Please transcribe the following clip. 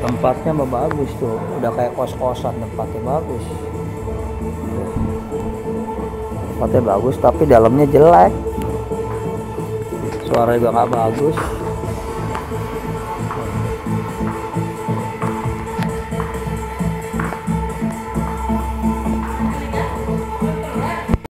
Tempatnya mah bagus tuh, udah kayak kos-kosan, tempatnya bagus. Tempatnya bagus tapi dalamnya jelek, suara juga nggak bagus.